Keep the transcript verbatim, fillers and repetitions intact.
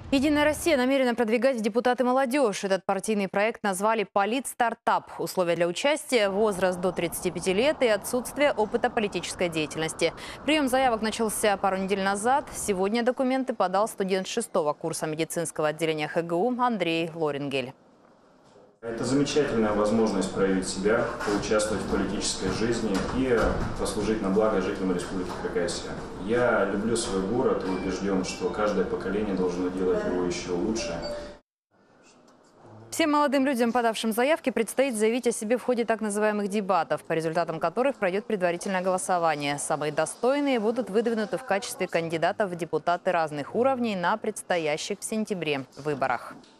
Единая Россия намерена продвигать в депутаты молодежь. Этот партийный проект назвали «Политстартап». Условия для участия – возраст до тридцати пяти лет и отсутствие опыта политической деятельности. Прием заявок начался пару недель назад. Сегодня документы подал студент шестого курса медицинского отделения ха гэ у Андрей Лорингель. Это замечательная возможность проявить себя, поучаствовать в политической жизни и послужить на благо жителям Республики Хакасия. Я люблю свой город и убежден, что каждое поколение должно делать его еще лучше. Всем молодым людям, подавшим заявки, предстоит заявить о себе в ходе так называемых дебатов, по результатам которых пройдет предварительное голосование. Самые достойные будут выдвинуты в качестве кандидатов в депутаты разных уровней на предстоящих в сентябре выборах.